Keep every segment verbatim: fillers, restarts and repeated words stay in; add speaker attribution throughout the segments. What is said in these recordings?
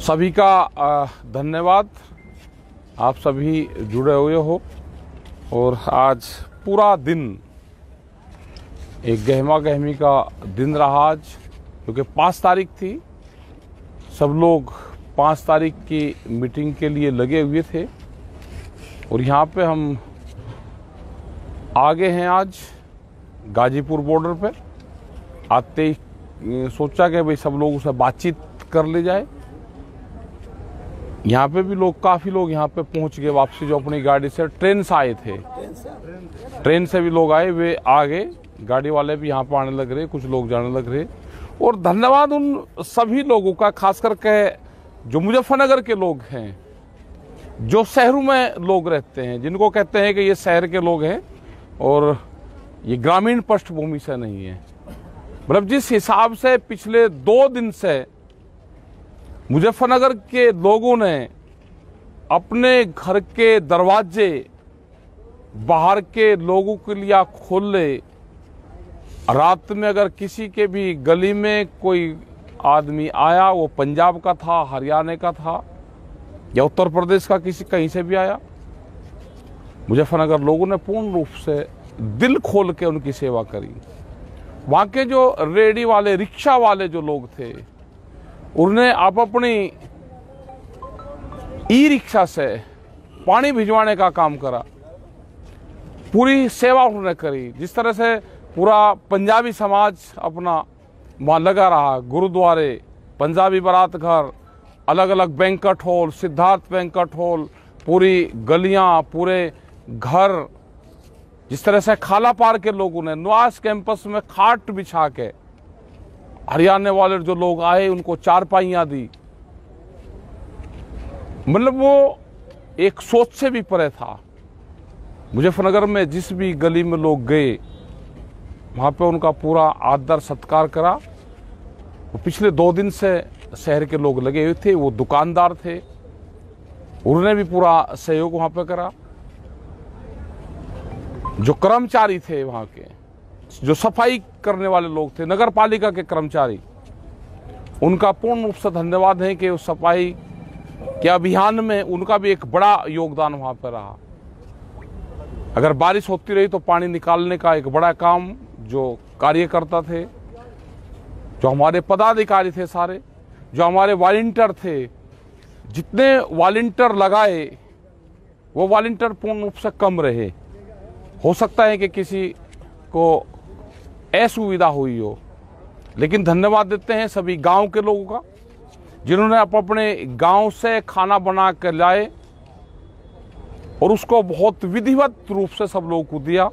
Speaker 1: सभी का धन्यवाद। आप सभी जुड़े हुए हो और आज पूरा दिन एक गहमा गहमी का दिन रहा आज, क्योंकि पाँच तारीख थी। सब लोग पाँच तारीख की मीटिंग के लिए लगे हुए थे और यहाँ पे हम आगे हैं आज गाजीपुर बॉर्डर पे। आते ही सोचा कि भाई सब लोगों से बातचीत कर ले जाए। यहाँ पे भी लोग काफ़ी लोग यहाँ पे पहुँच गए वापसी, जो अपनी गाड़ी से ट्रेन से आए थे। ट्रेन से भी लोग आए, वे आ गए। गाड़ी वाले भी यहाँ पर आने लग रहे, कुछ लोग जाने लग रहे। और धन्यवाद उन सभी लोगों का, खास करके जो मुजफ्फरनगर के लोग हैं, जो शहरों में लोग रहते हैं, जिनको कहते हैं कि ये शहर के लोग हैं और ये ग्रामीण पृष्ठभूमि से नहीं है। मतलब जिस हिसाब से पिछले दो दिन से मुजफ्फरनगर के लोगों ने अपने घर के दरवाजे बाहर के लोगों के लिए खोले। रात में अगर किसी के भी गली में कोई आदमी आया, वो पंजाब का था, हरियाणा का था या उत्तर प्रदेश का, किसी कहीं से भी आया, मुजफ्फरनगर लोगों ने पूर्ण रूप से दिल खोल के उनकी सेवा करी। वहाँ के जो रेडी वाले, रिक्शा वाले जो लोग थे, उन्हें आप अपनी ई रिक्शा से पानी भिजवाने का काम करा। पूरी सेवा उन्होंने करी। जिस तरह से पूरा पंजाबी समाज अपना वहाँ लगा रहा, गुरुद्वारे, पंजाबी बारात घर, अलग अलग banquet hall, Siddharth banquet hall, पूरी गलियाँ, पूरे घर, जिस तरह से खाला पार के लोगों ने नवाज कैंपस में खाट बिछा के, हरियाणा वाले जो लोग आए उनको चारपाइयाँ दी। मतलब वो एक सोच से भी परे था। मुजफ्फरनगर में जिस भी गली में लोग गए, वहाँ पे उनका पूरा आदर सत्कार करा। वो पिछले दो दिन से शहर के लोग लगे हुए थे, वो दुकानदार थे, उन्होंने भी पूरा सहयोग वहाँ पे करा। जो कर्मचारी थे वहाँ के, जो सफाई करने वाले लोग थे, नगर पालिका के कर्मचारी, उनका पूर्ण रूप से धन्यवाद है कि उस सफाई के अभियान में उनका भी एक बड़ा योगदान वहाँ पर रहा। अगर बारिश होती रही तो पानी निकालने का एक बड़ा काम जो कार्यकर्ता थे, जो हमारे पदाधिकारी थे सारे, जो हमारे वॉलंटियर थे, जितने वॉलंटियर लगाए वो वॉलंटियर पूर्ण रूप से कम रहे। हो सकता है कि किसी को असुविधा हुई हो, लेकिन धन्यवाद देते हैं सभी गांव के लोगों का, जिन्होंने आप अपने गांव से खाना बना कर लाए और उसको बहुत विधिवत रूप से सब लोगों को दिया,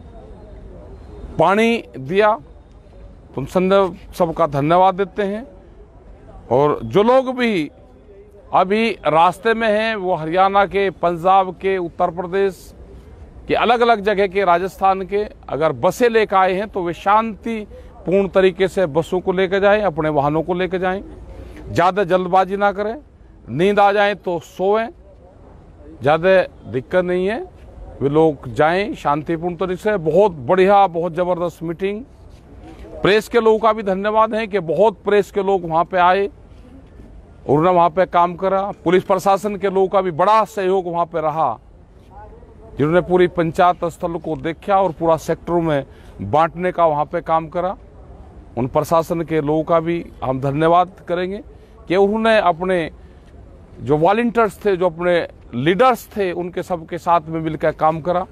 Speaker 1: पानी दिया। तुम सबका धन्यवाद देते हैं। और जो लोग भी अभी रास्ते में हैं, वो हरियाणा के, पंजाब के, उत्तर प्रदेश कि अलग अलग जगह के, राजस्थान के, अगर बसें लेकर आए हैं तो वे शांति पूर्ण तरीके से बसों को लेकर जाएं, अपने वाहनों को लेकर जाएं। ज़्यादा जल्दबाजी ना करें। नींद आ जाए तो सोएं, ज़्यादा दिक्कत नहीं है। वे लोग जाएं शांतिपूर्ण तरीके से। बहुत बढ़िया, बहुत ज़बरदस्त मीटिंग। प्रेस के लोगों का भी धन्यवाद है कि बहुत प्रेस के लोग वहाँ पे आए, उन्होंने वहाँ पे काम करा। पुलिस प्रशासन के लोगों का भी बड़ा सहयोग वहाँ पे रहा, जिन्होंने पूरी पंचायत स्थल को देखा और पूरा सेक्टरों में बांटने का वहाँ पे काम करा। उन प्रशासन के लोगों का भी हम धन्यवाद करेंगे कि उन्होंने अपने जो वॉलंटियर्स थे, जो अपने लीडर्स थे, उनके सबके साथ में मिलकर काम करा।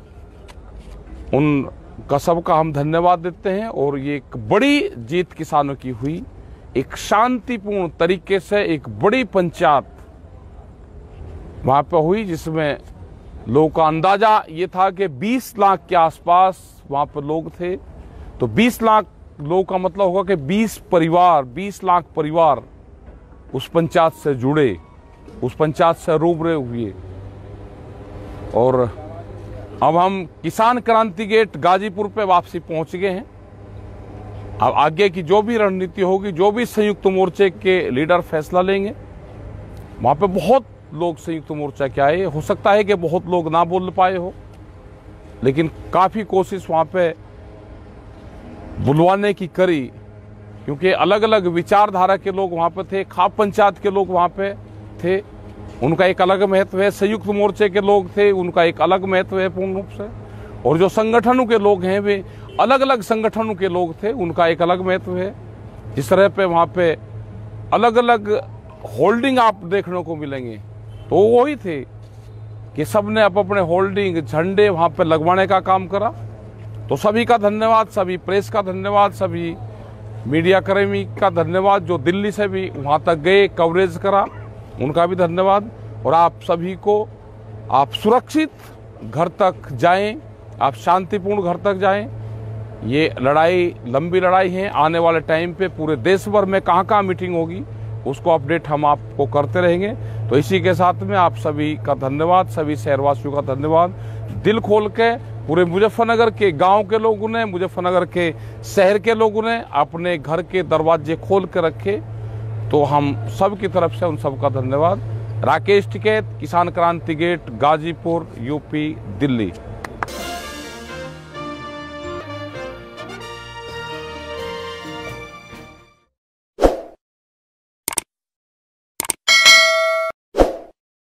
Speaker 1: उनका सबका हम धन्यवाद देते हैं। और ये एक बड़ी जीत किसानों की हुई, एक शांतिपूर्ण तरीके से एक बड़ी पंचायत वहाँ पर हुई, जिसमें लोगों का अंदाजा ये था कि बीस लाख के आसपास वहाँ पर लोग थे। तो बीस लाख लोगों का मतलब होगा कि बीस परिवार, बीस लाख परिवार उस पंचायत से जुड़े, उस पंचायत से रूबरू हुए। और अब हम किसान क्रांति गेट गाजीपुर पे वापसी पहुंच गए हैं। अब आगे की जो भी रणनीति होगी, जो भी संयुक्त मोर्चे के लीडर फैसला लेंगे, वहाँ पे बहुत लोग संयुक्त मोर्चा के आए। हो सकता है कि बहुत लोग ना बोल पाए हो, लेकिन काफ़ी कोशिश वहाँ पे बुलवाने की करी, क्योंकि अलग अलग विचारधारा के लोग वहाँ पे थे। खाप पंचायत के लोग वहाँ पे थे, उनका एक अलग महत्व है। संयुक्त मोर्चे के लोग थे, उनका एक अलग महत्व है पूर्ण रूप से। और जो संगठनों के लोग हैं वे अलग अलग संगठनों के लोग थे, उनका एक अलग महत्व है। जिस तरह पे वहाँ पे अलग अलग होल्डिंग आप देखने को मिलेंगे, तो वही थे कि सबने अप अपने होल्डिंग झंडे वहाँ पे लगवाने का काम करा। तो सभी का धन्यवाद, सभी प्रेस का धन्यवाद, सभी मीडिया कर्मी का धन्यवाद जो दिल्ली से भी वहाँ तक गए, कवरेज करा, उनका भी धन्यवाद। और आप सभी को, आप सुरक्षित घर तक जाएं, आप शांतिपूर्ण घर तक जाएं। ये लड़ाई लंबी लड़ाई है, आने वाले टाइम पे पूरे देश भर में कहाँ कहाँ मीटिंग होगी उसको अपडेट हम आपको करते रहेंगे। तो इसी के साथ में आप सभी का धन्यवाद, सभी शहरवासियों का धन्यवाद। दिल खोल के पूरे मुजफ्फरनगर के गांव के लोगों ने, मुजफ्फरनगर के शहर के लोगों ने अपने घर के दरवाजे खोल के रखे, तो हम सब की तरफ से उन सबका धन्यवाद। राकेश टिकैत, किसान क्रांति गेट, गाजीपुर, यूपी, दिल्ली।